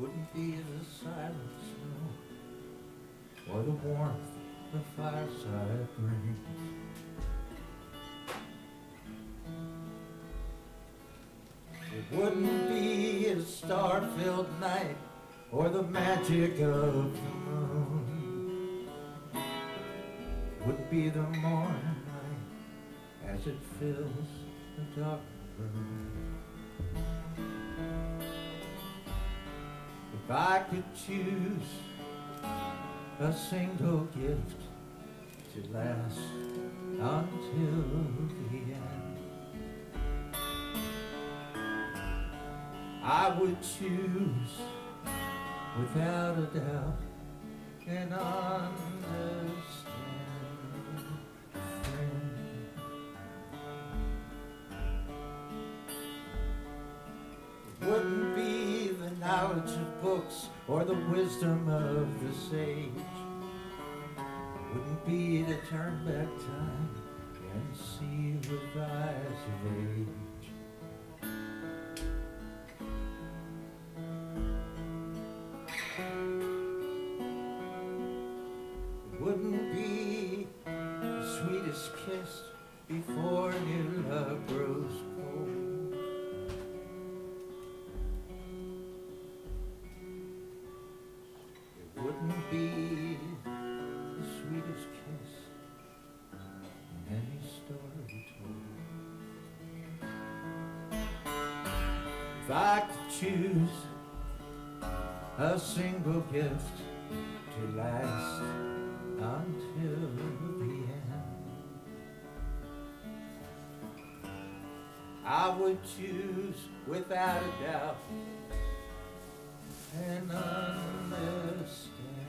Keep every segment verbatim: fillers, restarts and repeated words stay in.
wouldn't be the silent snow or the warmth the fireside brings. It wouldn't be a star-filled night or the magic of the moon. It would be the morning light as it fills the dark room. If I could choose a single gift to last until the end, I would choose without a doubt an understanding friend. It wouldn't be the knowledge of books or the wisdom of the sage. It wouldn't be to turn back time and see the rise of age. It wouldn't be the sweetest kiss before new love grows cold. Wouldn't be the sweetest kiss in any story told. If I could choose a single gift to last until the end, I would choose without a doubt and understand.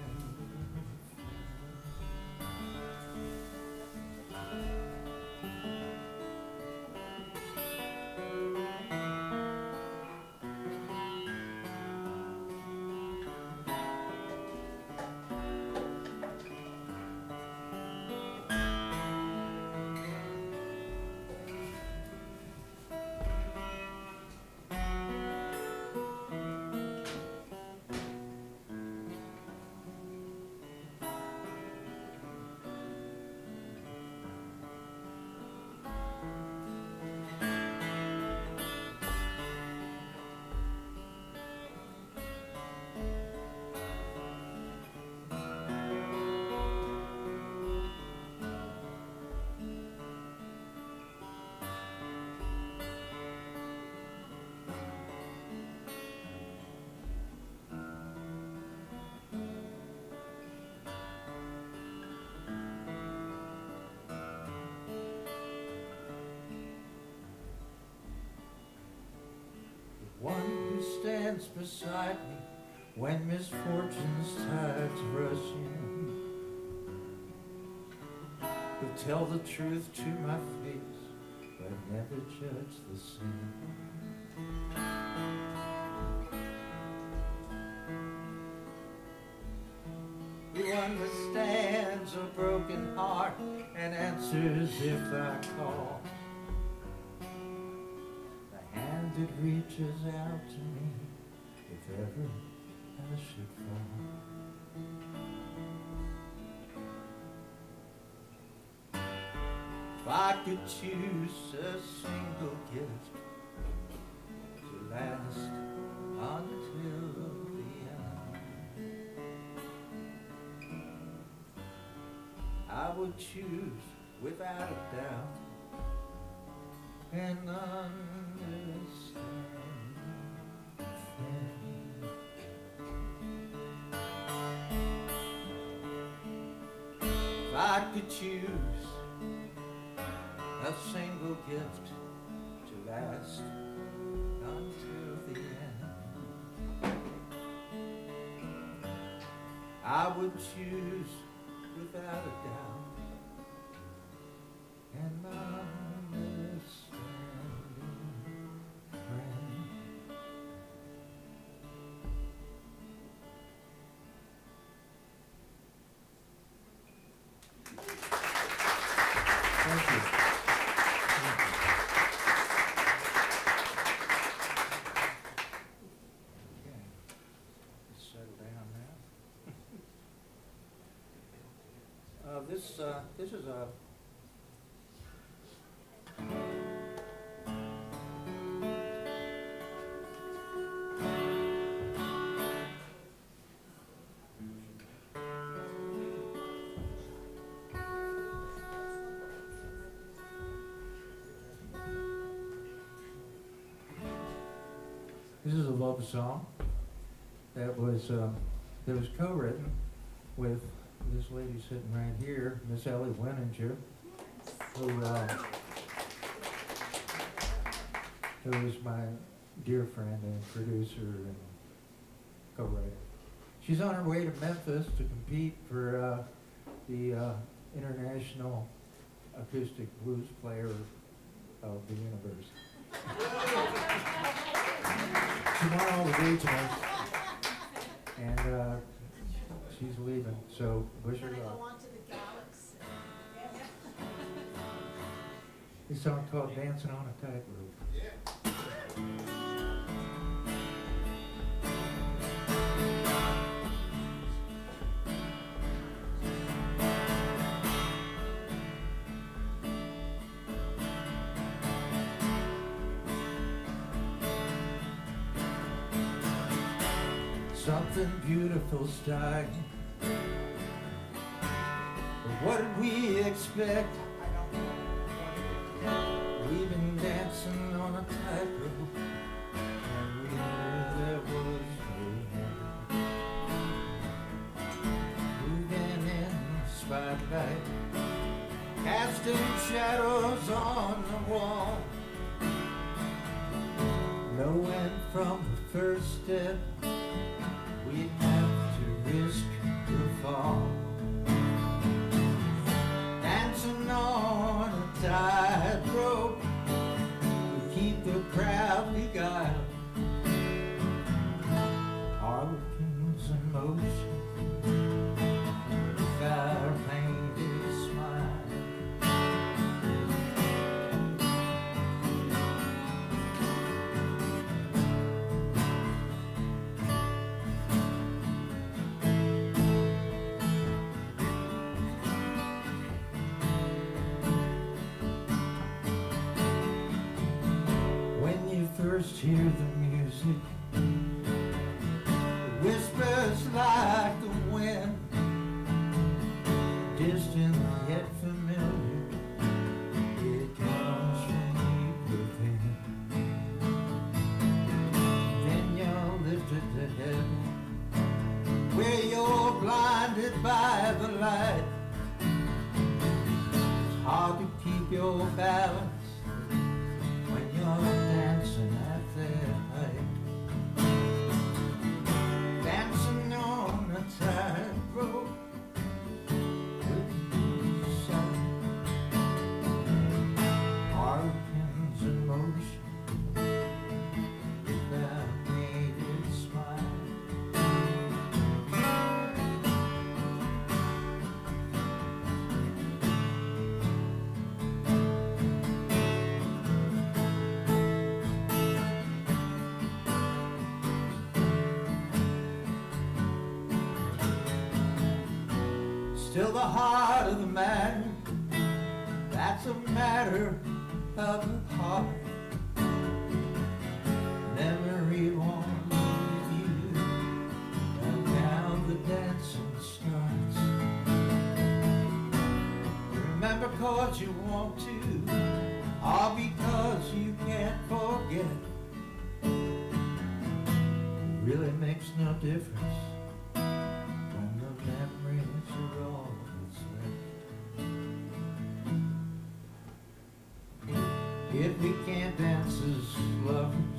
One who stands beside me when misfortune's tides rush in, who'll tell the truth to my face but never judge the sin. Who understands a broken heart and answers if I call. It reaches out to me if ever I should fall. If I could choose a single gift to last until the end, I would choose without a doubt an understanding friend. If I could choose a single gift to last until the end, I would choose without a doubt an understanding friend. Thank you. uh, this is a This is a love song that was uh, that was co-written with this lady sitting right here, Miss Ellie Winninger, who uh, who is my dear friend and producer and co-writer. She's on her way to Memphis to compete for uh, the uh, International Acoustic Blues Player of the Universe. Tomorrow, the regionals, and uh, she's leaving, so wish her luck. Go on to the galaxy. This song called Dancing on a Tightrope. Yeah. Something beautiful starting. But what did we expect? We've been dancing on a tightrope, and we knew there was no end. Moving in the spotlight, casting shadows on the wall, knowing from the first step we'd have to risk the fall. Dancing on a tightrope, we keep the crowd beguiled. Harlequins in motion, with our painted smile. First hear the music, it whispers like the wind, distant yet familiar, it comes from deep within. Then you're lifted to heaven, where you're blinded by the light. It's hard to keep your balance when you're dancing at their height. Dancing on a tightrope with the sun. Harlequins in motion, with that mated smile. Still the heart of the matter, that's a matter of the heart. Memory won't leave you, and now the dancing starts. Remember 'cause you want to, or because you can't forget. It really makes no difference when the memories are all that's left. If we can't dance as lovers,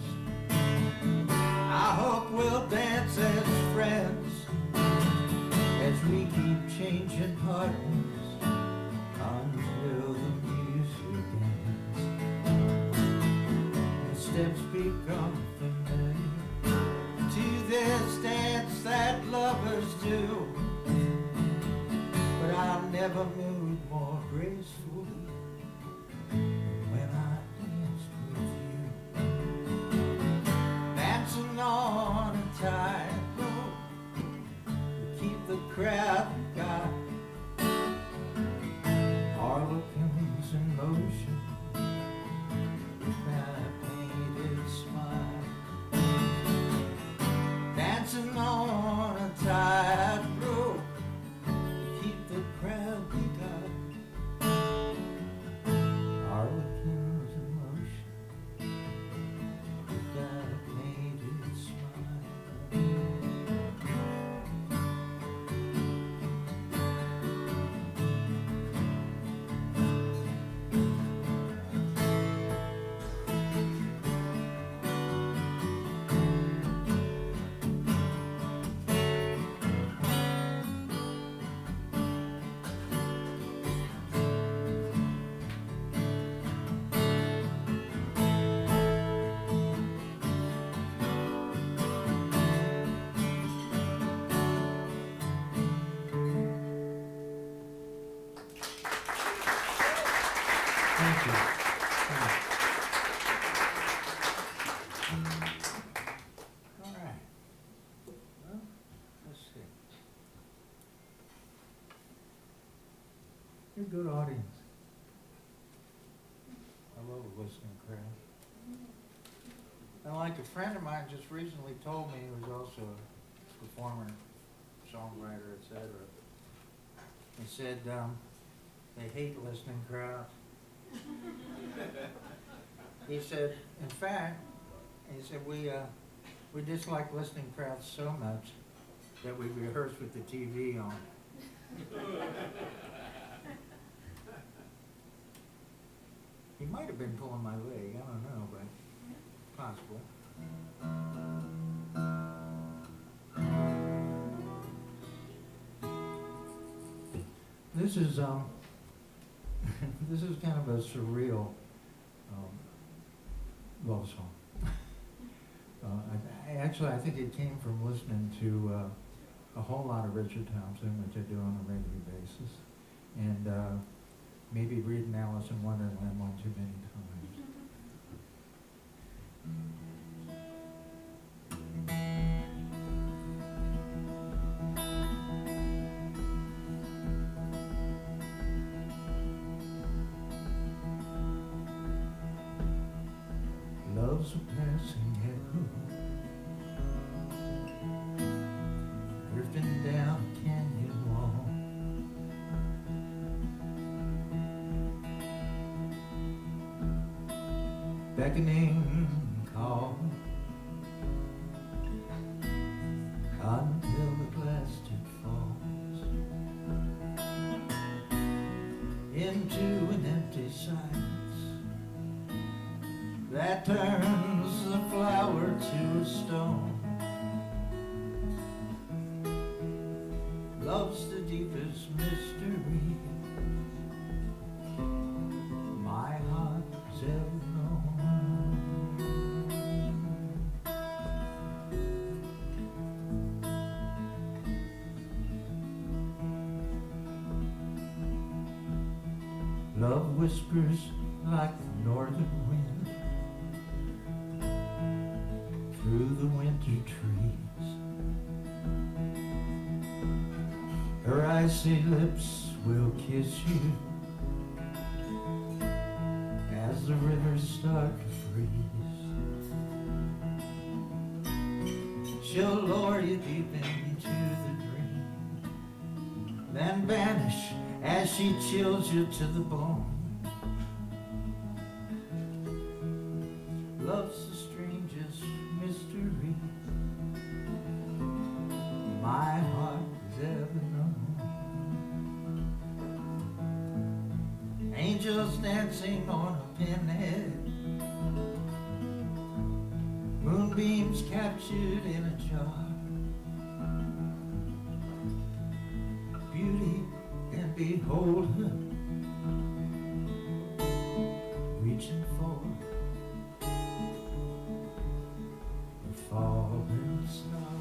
I hope we'll dance as friends, as we keep changing partners until the music ends. The steps become familiar to this dance that lovers do, but I've never moved more gracefully than when I danced with you. Dancing on a tightrope, we keep the crowd beguiled. good audience. I love a listening crowd. And like a friend of mine just recently told me, who's also a performer, songwriter, et cetera. He said um, they hate listening crowds. He said, in fact, he said we uh, we dislike listening crowds so much that we rehearse with the T V on. He might have been pulling my leg, I don't know, but possible. This is um, this is kind of a surreal um, love song. uh, I, I actually I think it came from listening to uh, a whole lot of Richard Thompson, which I do on a regular basis, and uh, maybe reading Alice in Wonderland one too many times. Love's a passing echo, drifting down a canyon wall. Beckoning call until at last it falls into an empty silence that turns the flower to a stone. Love's the deepest mystery my heart has ever known. Love whispers like the northern wind through the winter trees. Her icy lips will kiss you as the rivers start to freeze. She'll lower you deep into the dream, then vanish as she chills you to the bone. Love's the strangest mystery my heart has ever known. Angels dancing on a pinhead, moonbeams captured in a jar. Beauty and behold her, reaching for the falling star.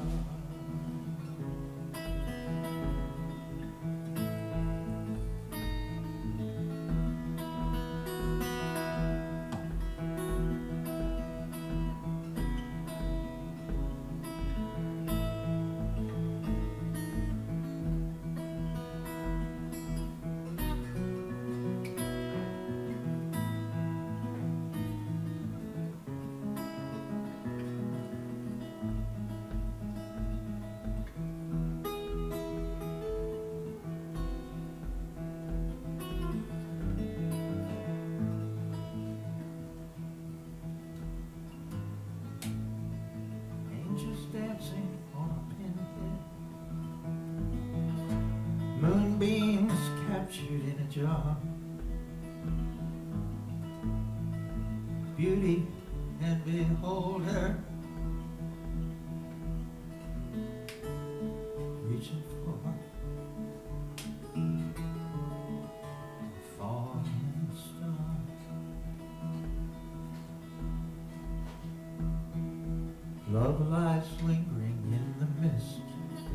Dancing on a pinhead, moonbeams captured in a jar. Beauty and behold her, reaching for a falling star. Love lies lingering in the mist,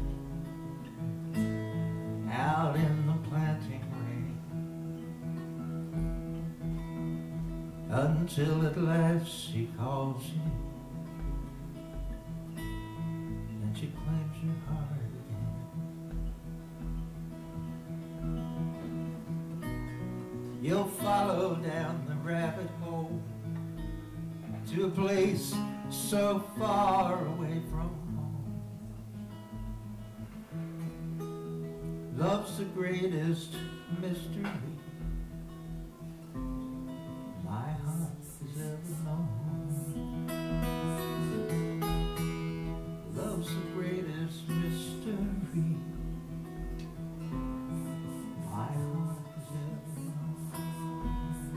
out in the planting rain, until at last she calls you, and she claims your heart again. go down the rabbit hole to a place so far away from home. Love's the greatest mystery my heart has ever known. Love's the greatest mystery my heart has ever known.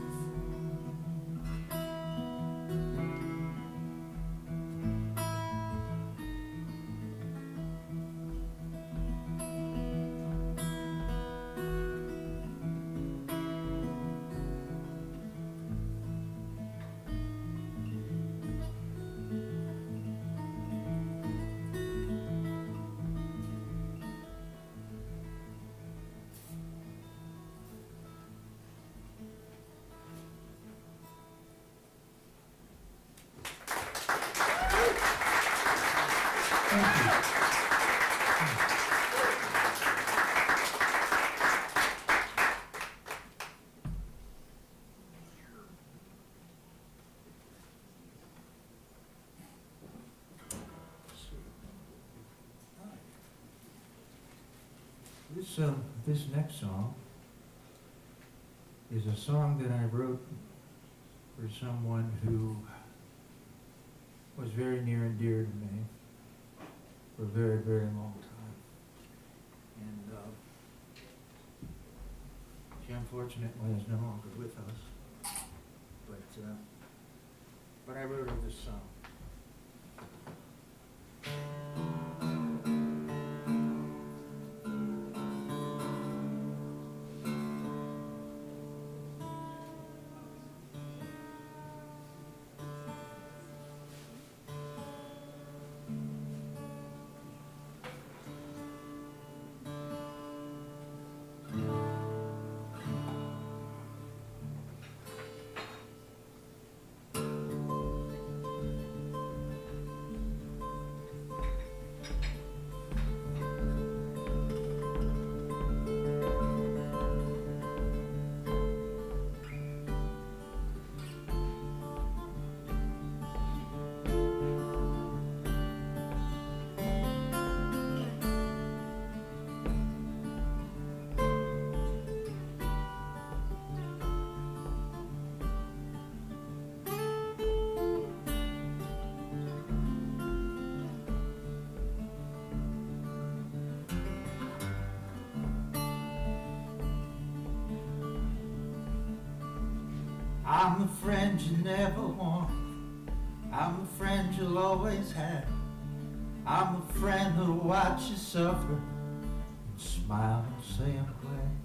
This, uh, this next song is a song that I wrote for someone who was very near and dear to me for a very, very long time. And uh, she unfortunately is no longer with us. But, uh, but I wrote her this song. I'm the friend you never want. I'm the friend you'll always have. I'm the friend who'll watch you suffer and smile and say I'm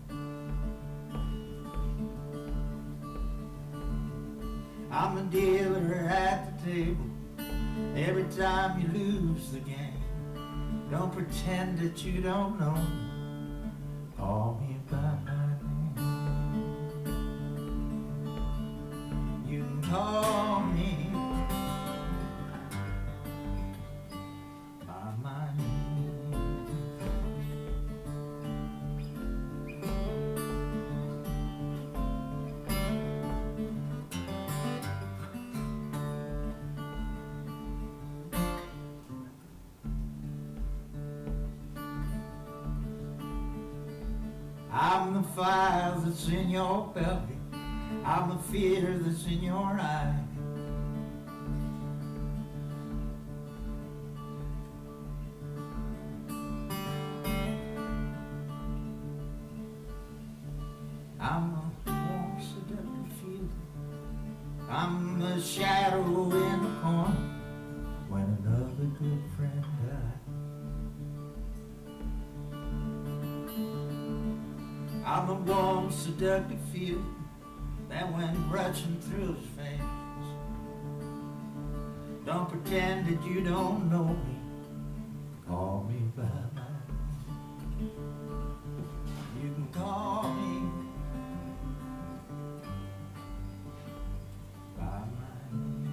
glad. I'm the dealer at the table every time you lose the game. Don't pretend that you don't know me. Call me by my call me by my name. I'm the fire that's in your belly. I'm the fear that's in your eye. I'm the warm, seductive feeling. I'm the shadow in the corner when another good friend died. I'm the warm, seductive feeling that went rushing through his veins. Don't pretend that you don't know me. Call me by my name. You can call me by my name.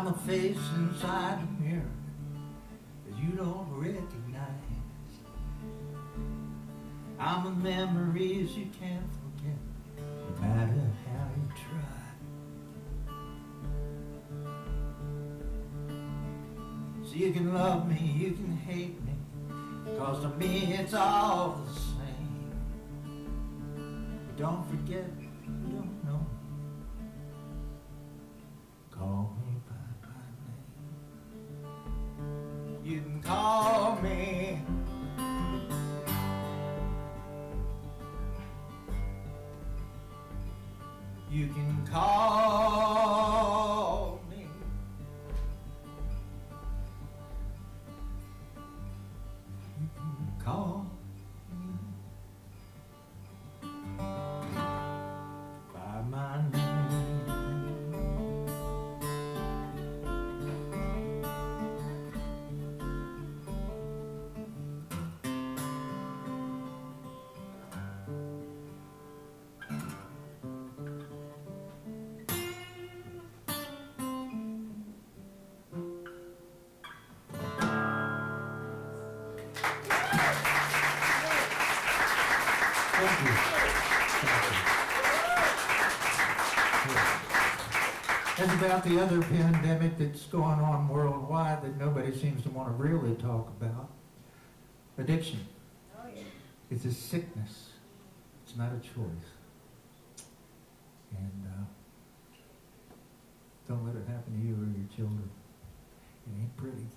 I'm a face inside the mirror that you don't recognize. I'm a memories you can't forget, no matter how you try. So you can love me, you can hate me, 'cause to me it's all the same. But don't forget, you don't know, call me by my name. You can call me You can call me. You can call me by my name. Thank you. Thank you. As about the other pandemic that's going on worldwide that nobody seems to want to really talk about, addiction. Oh, yeah. It's a sickness. It's not a choice. And uh, don't let it happen to you or your children. It ain't pretty.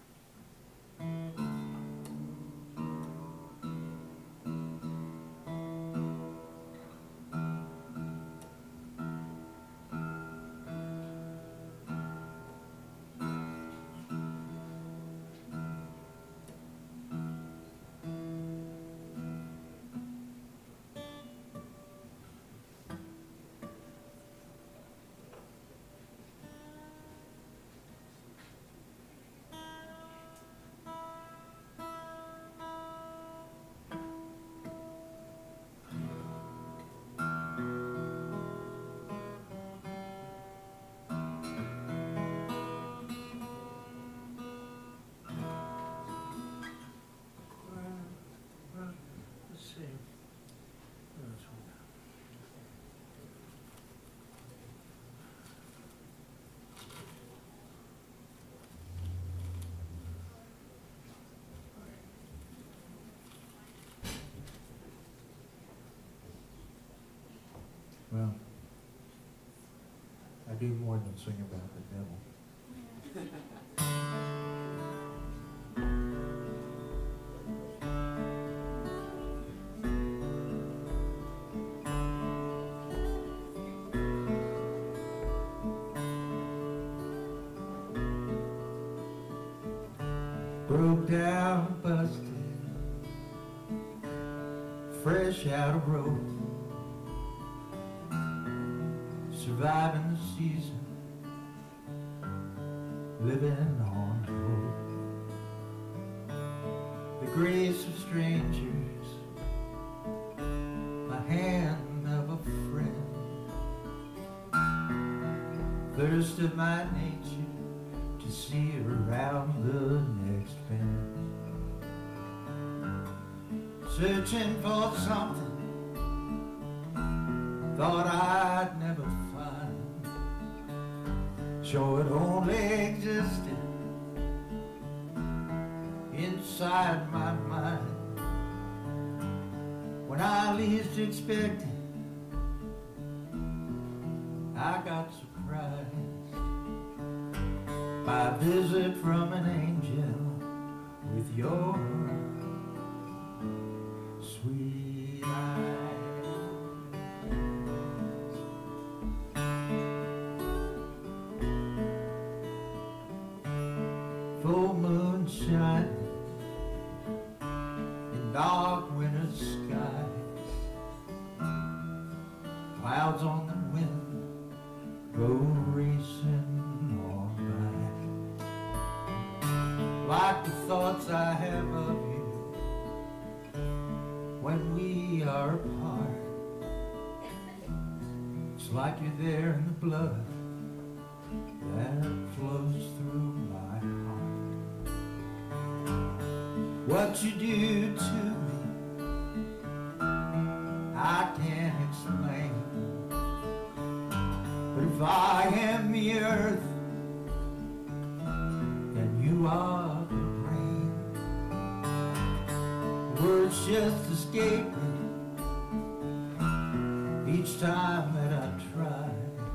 Well, I do more than sing about the devil. Broke down, busted, fresh out of road, surviving the season, living on hope. The grace of strangers, the hand of a friend, thirst of my nature to see around the next bend, searching for something thought I'd never find, sure it only existed inside my mind. When I least expected, I got surprised by a visit from an angel with your sweet eyes. Full moon shining in dark winter skies, clouds on the wind go racing on by, like the thoughts I have of you when we are apart. It's like you're there in the blood that flows through my heart. What you do to me, I can't explain. But if I am the earth, then you are the rain. Words just escape me each time that I try.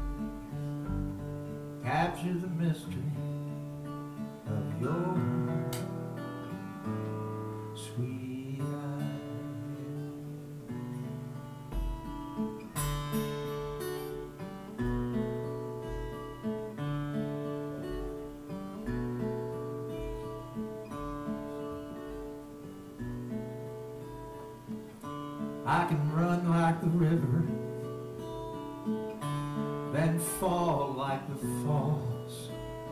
Capture the mystery of your sweet eyes. I can run like the river, then fall like the falls,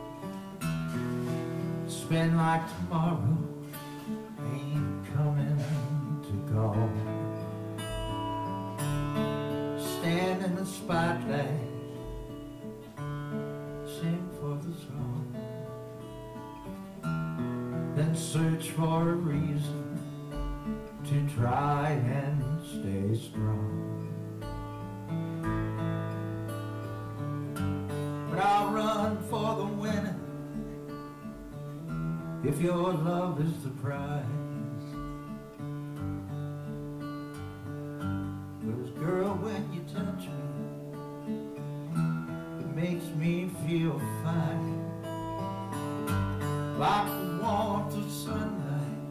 spend like tomorrow ain't coming to call. Stand in the spotlight, sing for the song, then search for a reason to try and stay strong. But I'll run for the winning if your love is the prize. 'Cause girl, when you touch me, it makes me feel fine, like the warmth of sunlight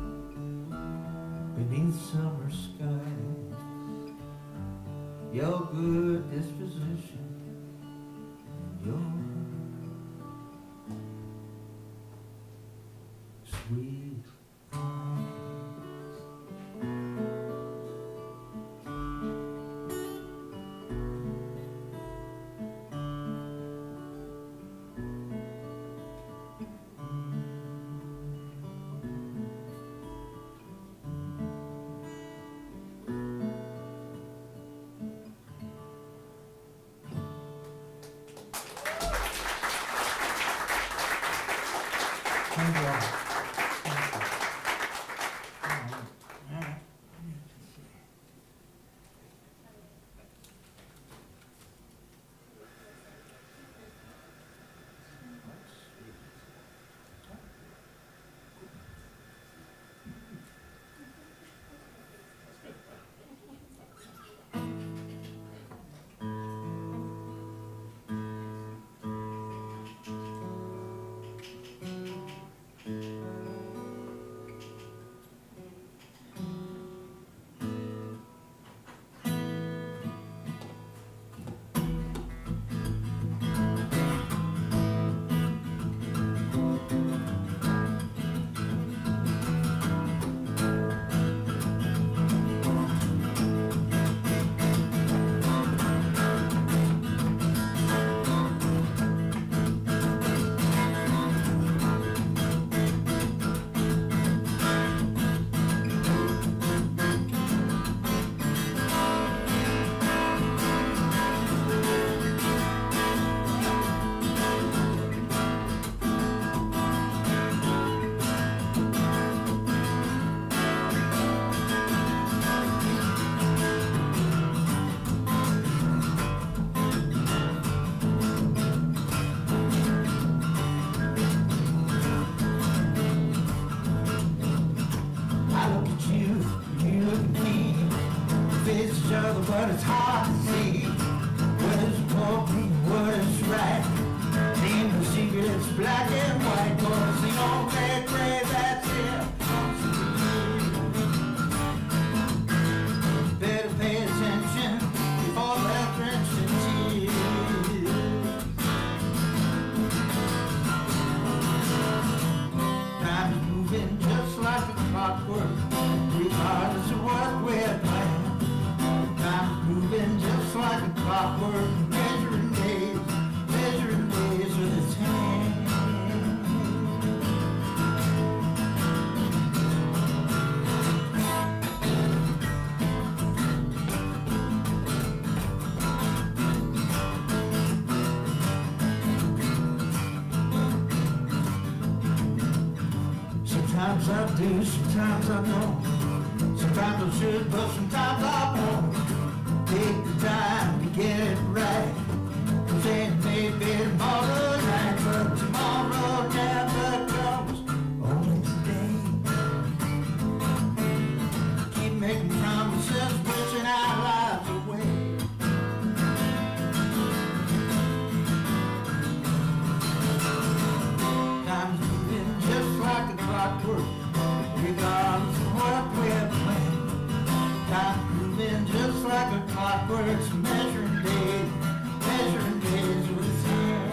beneath summer skies. Your good disposition, your sweet eyes. Thank you all. But it's hard to see what is important, what is right. Ain't no secret, it's black and white. Gonna sing on red, gray, that's it. Better pay attention before that drenching tears. Time is moving just like a clockwork, regardless of what we're playing. Time's moving just like a clockwork, measuring days, measuring days with its hand. Sometimes I do, sometimes I don't. Sometimes I should, but sometimes I won't. Take the time to get it right. Cause it may be tomorrow night, but tomorrow never comes. Only today. Keep making promises, wishing our lives away. Time's moving just like a clockwork, regardless of what we're planning. Time's moving just like a clockwork, so measuring days, measuring days with hand.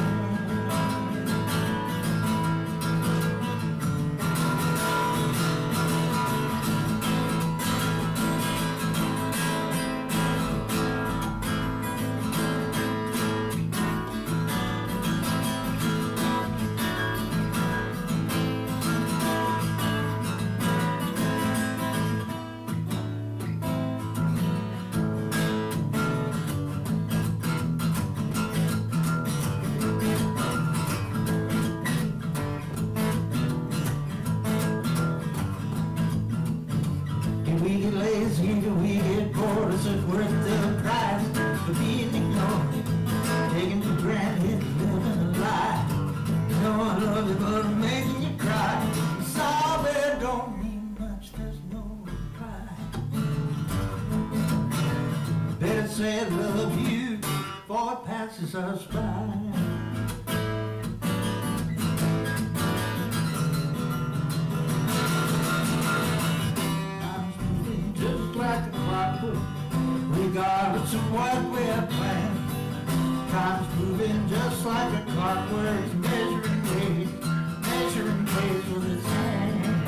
Do we get lazy? Do we get bored? Is it worth the price for being ignored? Taking for granted, living a lie. You know I love you, but I'm making you cry. Sorry, don't mean much, there's no reply. Better say I love you before it passes us by. Like a clockwork, regardless of what we're planning. Time's moving just like a clockwork, measuring days, measuring days with its hand.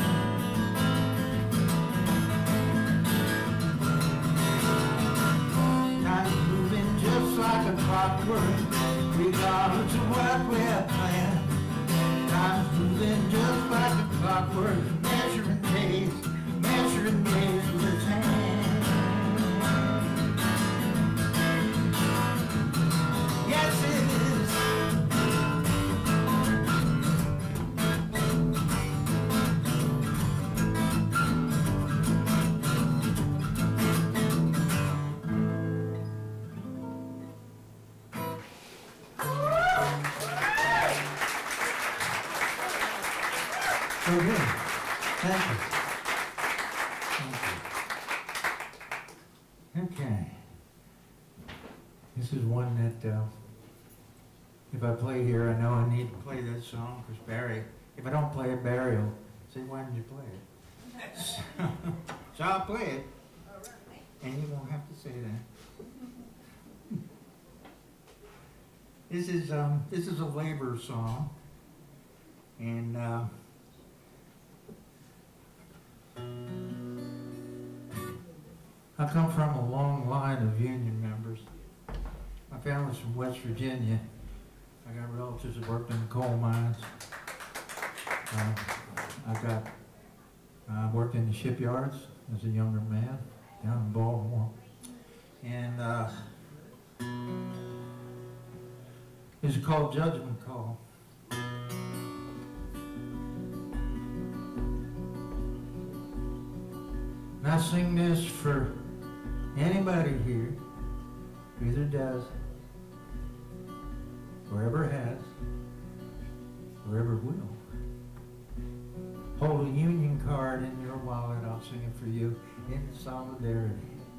Time's moving just like a clockwork, regardless of what we're planning. Time's moving just like a clockwork, measuring days, measuring days with its hand. Yes, it is. So good. Thank you. Okay, this is one that uh, if I play here, I know I need to play that song because Barry, if I don't play it, Barry will say, why didn't you play it? So, so I'll play it, and you won't have to say that. This is, um, this is a labor song, and uh, I come from a long line of union members. My family's from West Virginia. I got relatives that worked in the coal mines. Uh, I got uh, worked in the shipyards as a younger man down in Baltimore. And uh, it's called Judgment Call. And I sing this for anybody here who either does, or ever has, or ever will. Hold a union card in your wallet, I'll sing it for you in solidarity.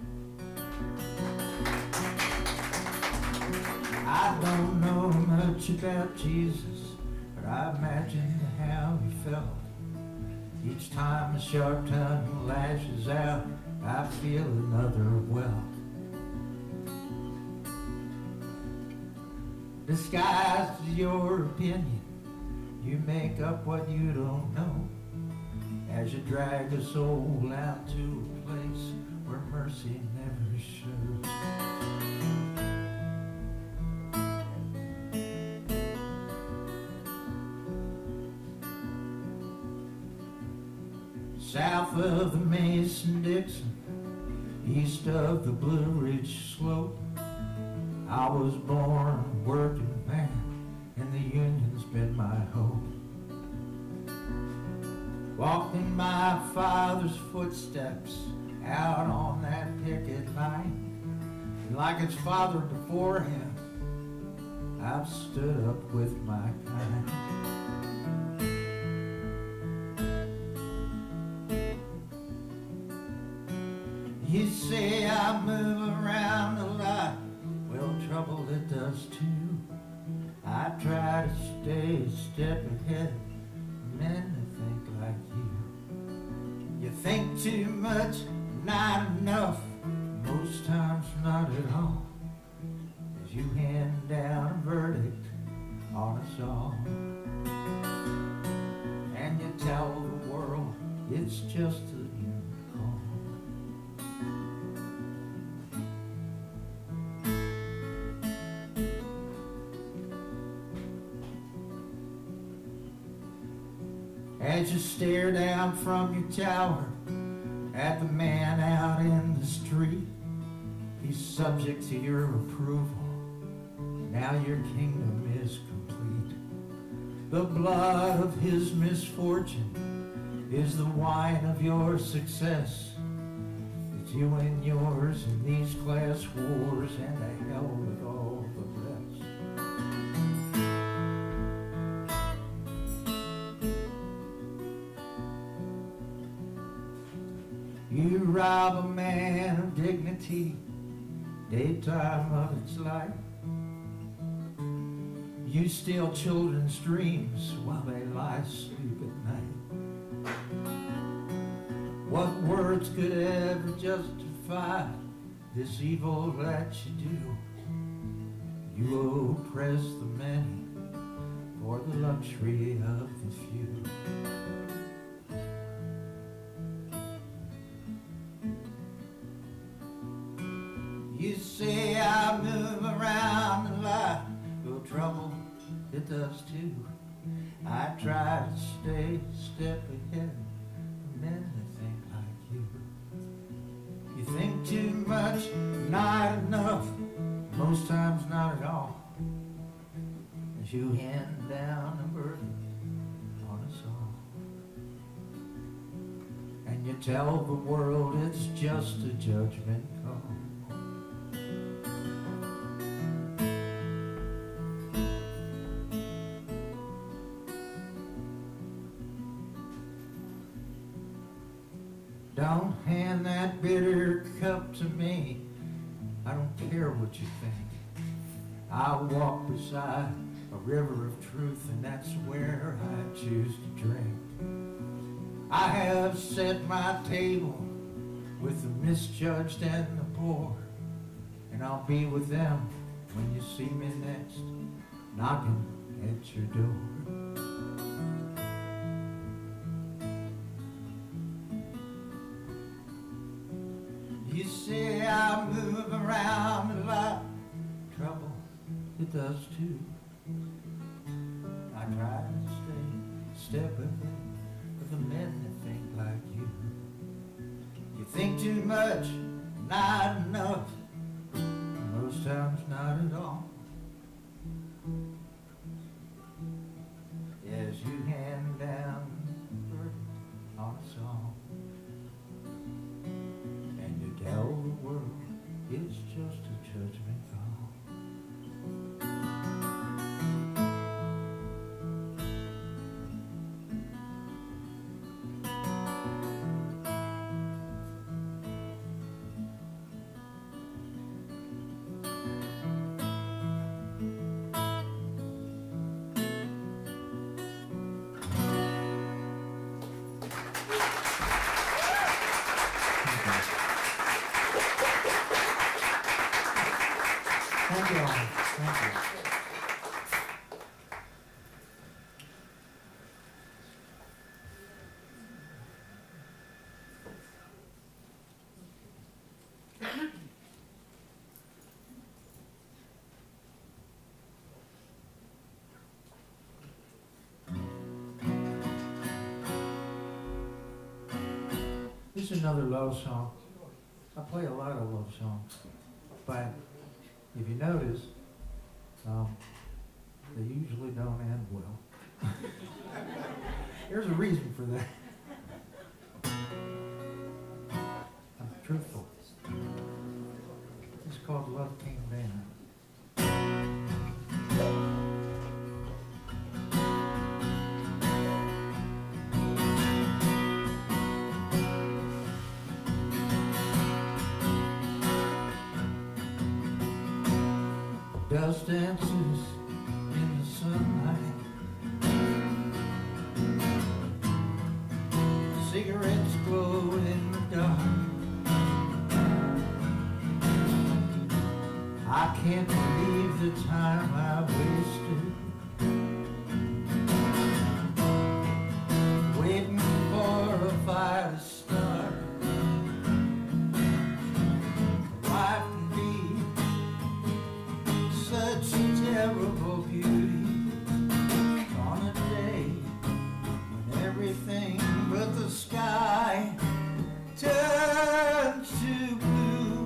I don't know much about Jesus, but I imagine how he felt. Each time a sharp tongue lashes out, I feel another welt. Disguised as your opinion, you make up what you don't know, as you drag a soul out to a place where mercy never shows. South of the Mason-Dixon, east of the Blue Ridge Slope, I was born a working man, and the union's been my hope. walked in my father's footsteps out on that picket line. And like his father before him, I've stood up with my kind. You say I move around a lot. Well, trouble, it does too. I try to stay a step ahead of men that think like you. You think too much, not enough, most times not at all, as you hand down a verdict on us all. And you tell the world it's just a unicorn. As you stare down from your tower at the man out in the street, he's subject to your approval. Now your kingdom is complete. The blood of his misfortune is the wine of your success. It's you and yours in these class wars, and the hell with all the rest. You rob a man of dignity, daytime of its light. You steal children's dreams while they lie asleep at night. What words could ever justify this evil that you do? You oppress the many for the luxury of the few. You say I move around a lot. Well, trouble, it does too. I try to stay a step ahead of men that think like you. You think too much, not enough, most times not at all, as you hand down a burden on us all. And you tell the world it's just a judgment call. Don't hand that bitter cup to me. I don't care what you think. I'll walk beside a river of truth, and that's where I choose to drink. I have set my table with the misjudged and the poor, and I'll be with them when you see me next, knocking at your door. You say I move around a lot. Trouble, it does too. I try to stay a step ahead of the men that think like you. You think too much, not enough, most times not at all, as you hand down the burden on us all. Tell the world it's just a judgment call. Thank you all. Thank you. This is another love song. I play a lot of love songs, but if you notice, um, they usually don't end well. There's a reason for that. called Love Came Down. Dust dances in the sunlight, cigarettes glow in the dark. I can't believe the time I wasted waiting for a fire to start. Life can be such terrible beauty on a day when everything but the sky turns to blue.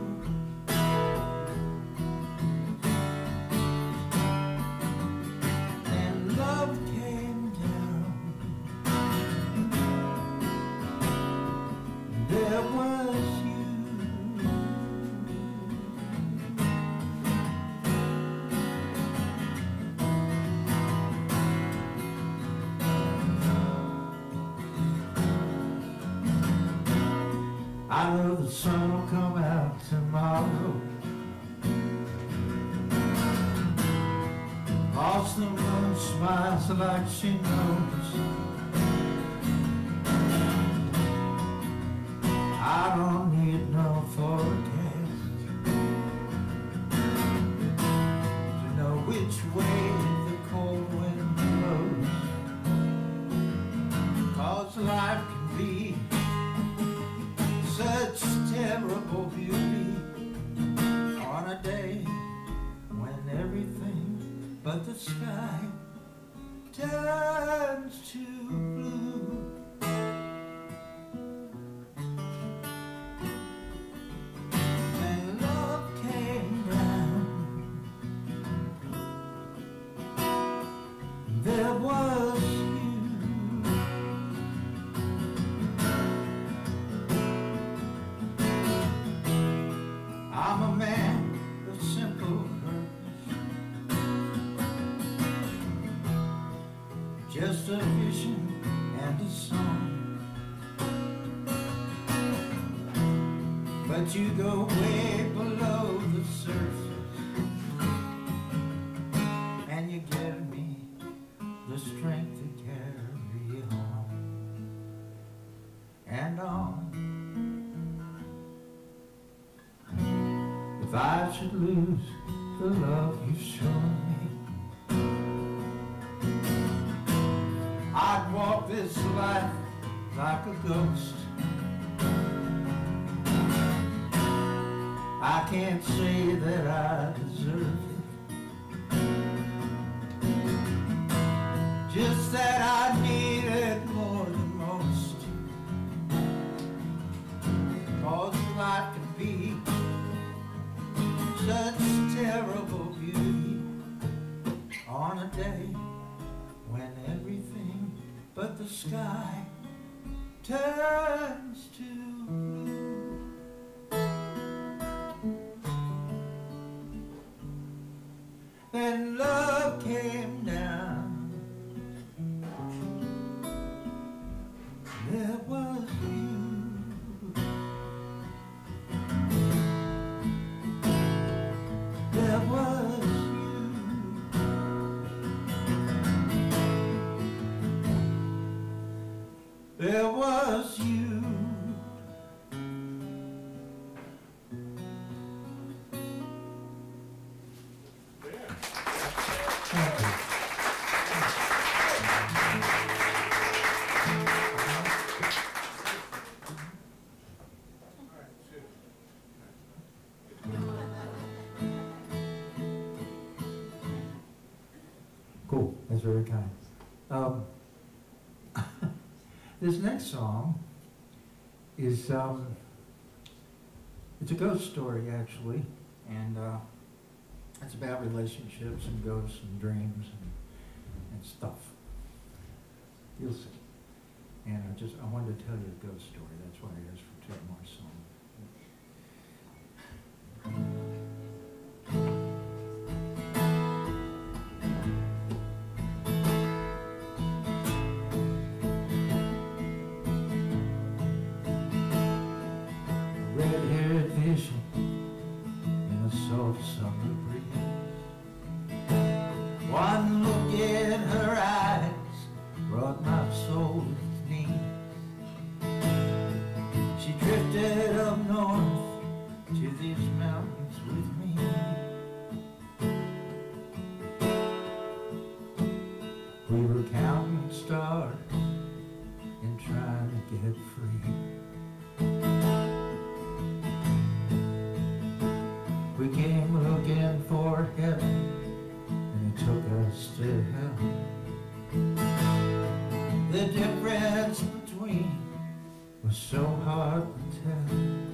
And love came down. There was you. I know the sun will come out tomorrow. Lost the moon smiles like she knows. I don't need no forecast to know which way the cold wind blows. 'Cause life can be such terrible beauty on a day when everything but the sky turns to blue. And love came down. There was you. I'm a man of simple purpose, just a vision and a song. But you go way below the surface, and you give me the strength to carry on and on. If I should lose the love you've shown me, I'd walk this life like a ghost. I can't say that I deserve it, just that I need it more than most. 'Cause life can be such terrible beauty on a day when everything but the sky turns to blue. Then love came down. There was you. There was you. There was you. Thank you. Cool, that's very kind. Um, this next song is, um, it's a ghost story actually, and uh, it's about relationships and ghosts and dreams and, and stuff. You'll see. And I just, I wanted to tell you a ghost story, that's why I asked for two more songs. drifted up north to these mountains with me. We were counting stars and trying to get free. We came looking for heaven, and it took us to hell. The difference between was so hard to tell.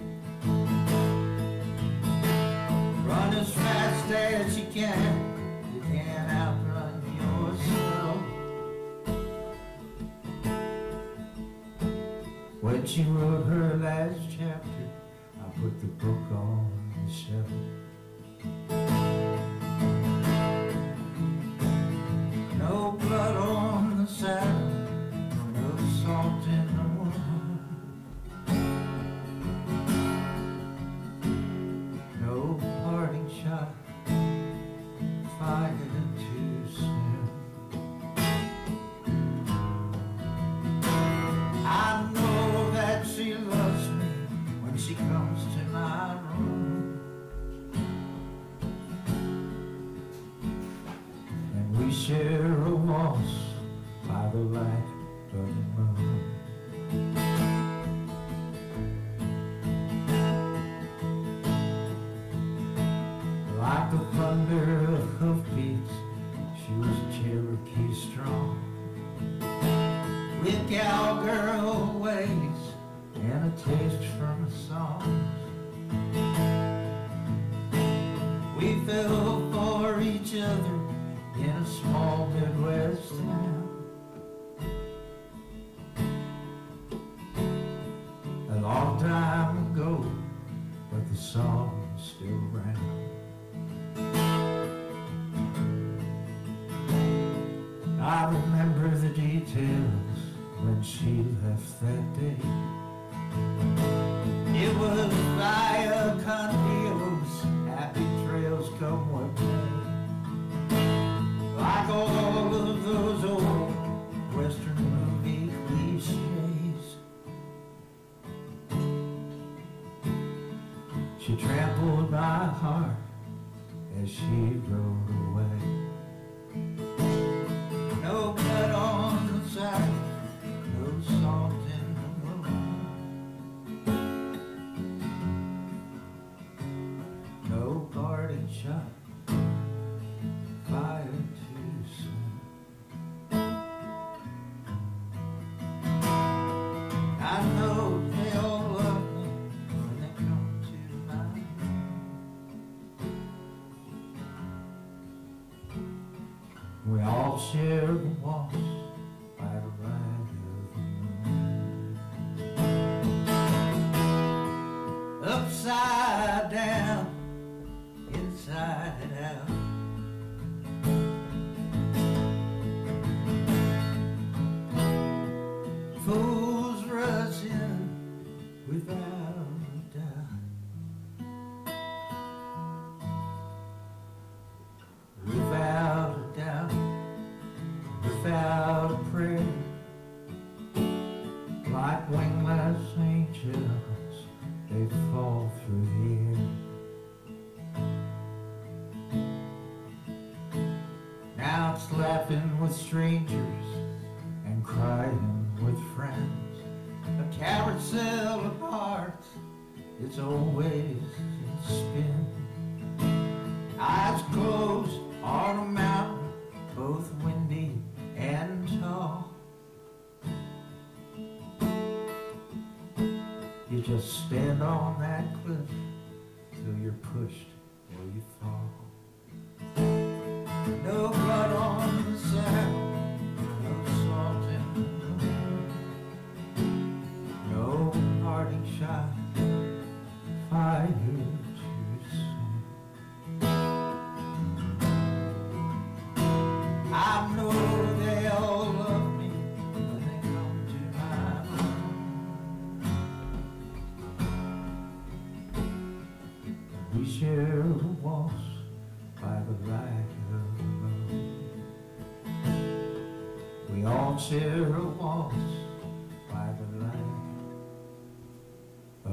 Run as fast as you can, you can't outrun yourself. When she wrote her last chapter, I put the book on the shelf. No blood on the saddle, no salt in the wound, no parting shot fired too soon. I know that she loves me when she comes to my room, and we share a waltz by the light of the moon. Like the thunder of hoofbeats, she was Cherokee strong, with cowgirl ways and a taste from a song. We fell for each other in a small Midwest town. A long time ago, but the song's still around. I remember the details when she left that day. It was via con Dios, happy trails come what may. Like all of those old Western movie cliches, she trampled my heart as she rode away. No blood on the saddle, no salt in the wound, no parting shot fired too soon. I know they all love me when they come to my room. We all share the waltz by the light of the moon. Upside down, inside out, fools rush in without a doubt, without a doubt, without a prayer. Like wingless angels, they fall through the air. Now it's laughing with strangers and crying with friends. A carousel of hearts, it's always in spin. Eyes closed on a mountain, both windy and tall. You just stand on that cliff till you're pushed or you fall. No blood on the saddle, no salt in the wound, no parting shot fired too soon. I know they all love me when they come to my room. We share a waltz by the light of the moon. We all share a waltz by the light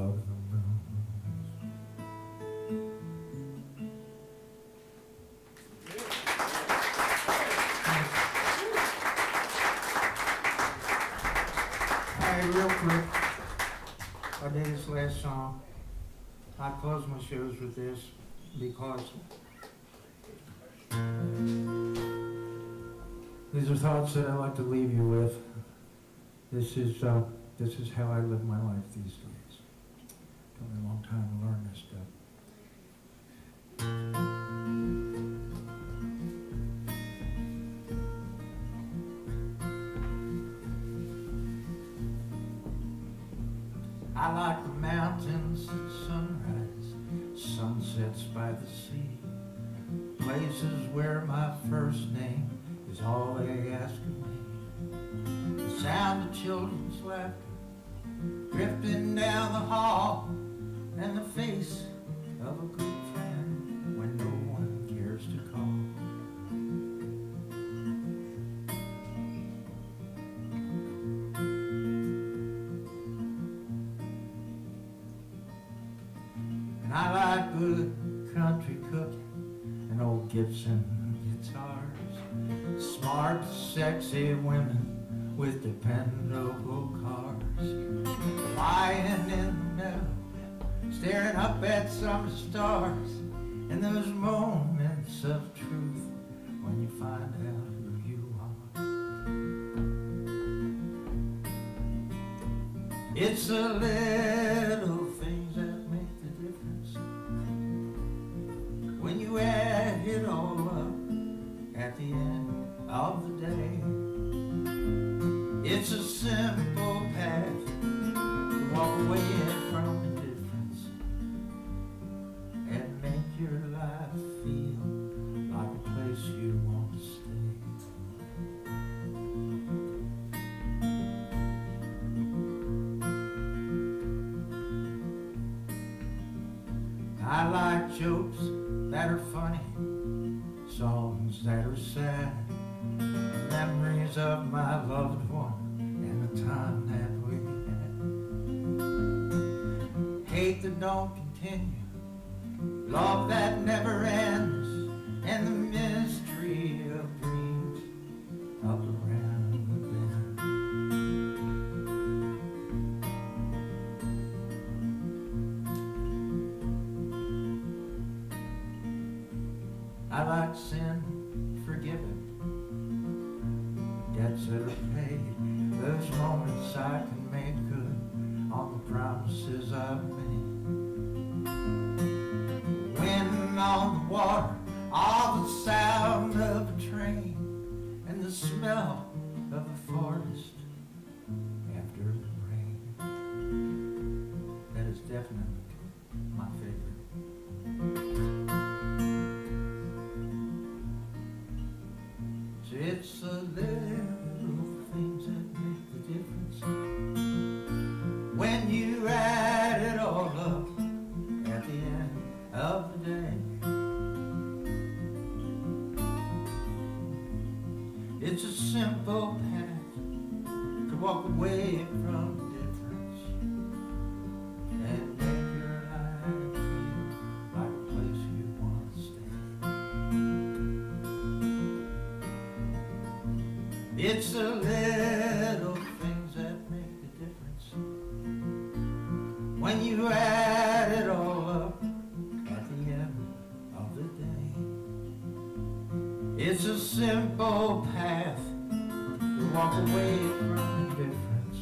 real quick. I did this last song. I close my shows with this because these are thoughts that I like to leave you with. This is uh, this is how I live my life these days. It took me a long time to learn this stuff. I like the mountains at sunrise, sunsets by the sea, places where my first name is all they ask of me. The sound of children's laughter drifting down the hall, and the face of a good friend when no one cares to call. I like good country cooking and old Gibson guitars, smart, sexy women with dependable cars, lying in the meadow, staring up at some stars, and those moments of truth when you find out who you are. It's the little things that when you add it all up at the end of the day. It's a simple path to walk away from the difference and make your life feel like a place you want to stay. I like jokes that are funny, songs that are sad, memories of my loved one and the time that we had. Hate that don't continue, love that never ends, and the mystery of dreams up around the bend. I like sin forgiven, debts that are paid, those moments I can make good on the promises I've made. Wind on the water, all the sound of a train, and the smell of the forest after the rain. That is definitely my favorite. It's the little things that make the difference when you add it all up at the end of the day. It's a simple path to walk away from the difference and make your life feel like a place you want to stay. It's the little things that make the difference when you add it all up at the end of the day. It's a simple path to walk away from the difference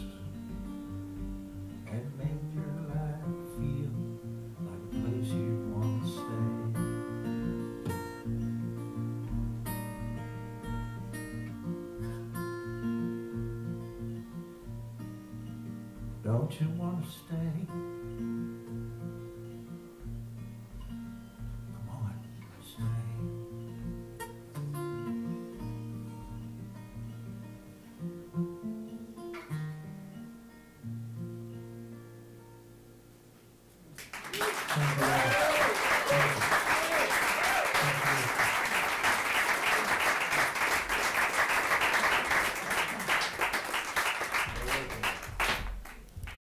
and make your life feel like a place you want to stay. Don't you want to stay? Come on, stay. Thank you.